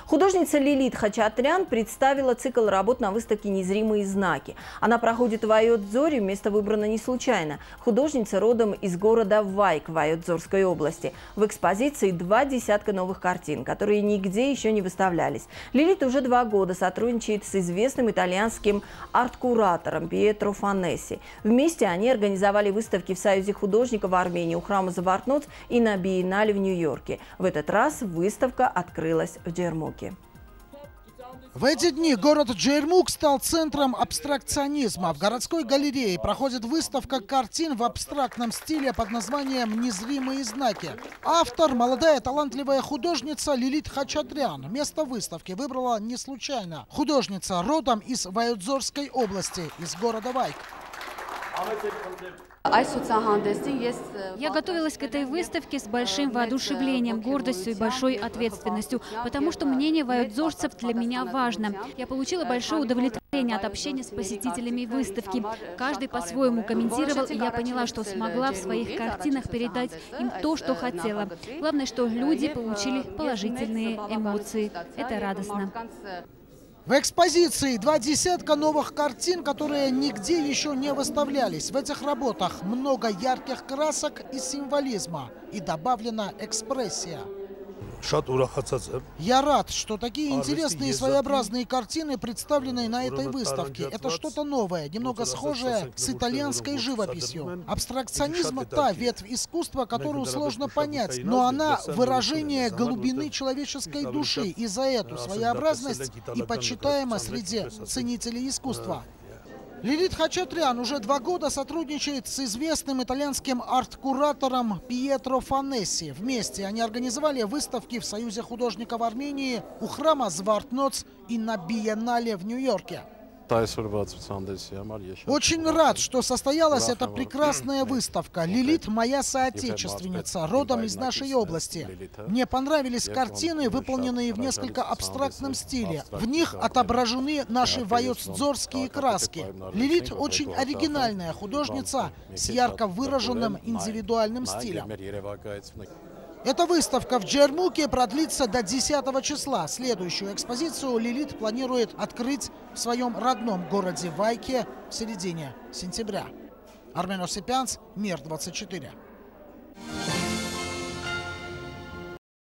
Художница Лилит Хачатрян представила цикл работ на выставке «Незримые знаки». Она проходит в Айотзоре, место выбрано не случайно. Художница родом из города Вайк в Айотзорской области. В экспозиции 20 новых картин, которые нигде еще не выставлялись. Лилит уже 2 года сотрудничает с известным итальянским арт-куратором Пьетро Фанесси. Вместе они организовали выставки в Союзе художников в Армении у храма Звартноц и на Биеннале в Нью-Йорке. В этот раз выставка открылась в Джермуке. В эти дни город Джермук стал центром абстракционизма. В городской галерее проходит выставка картин в абстрактном стиле под названием «Незримые знаки». Автор – молодая талантливая художница Лилит Хачатрян. Место выставки выбрала не случайно. Художница родом из Айотзорской области, из города Вайк. Я готовилась к этой выставке с большим воодушевлением, гордостью и большой ответственностью, потому что мнение айотзорцев для меня важно. Я получила большое удовлетворение от общения с посетителями выставки. Каждый по-своему комментировал, и я поняла, что смогла в своих картинах передать им то, что хотела. Главное, что люди получили положительные эмоции. Это радостно. В экспозиции 20 новых картин, которые нигде еще не выставлялись. В этих работах много ярких красок и символизма. И добавлена экспрессия. Я рад, что такие интересные и своеобразные картины представлены на этой выставке. Это что-то новое, немного схожее с итальянской живописью. Абстракционизм – та ветвь искусства, которую сложно понять, но она – выражение глубины человеческой души, и за эту своеобразность и почитаема среди ценителей искусства. Лилит Хачатрян уже 2 года сотрудничает с известным итальянским арт-куратором Пьетро Фанесси. Вместе они организовали выставки в Союзе художников Армении у храма Звартноц и на Биеннале в Нью-Йорке. Очень рад, что состоялась эта прекрасная выставка. Лилит – моя соотечественница, родом из нашей области. Мне понравились картины, выполненные в несколько абстрактном стиле. В них отображены наши айотзорские краски. Лилит – очень оригинальная художница с ярко выраженным индивидуальным стилем. Эта выставка в Джермуке продлится до 10 числа. Следующую экспозицию Лилит планирует открыть в своем родном городе Вайке в середине сентября. Армен Осипянц, Мир 24.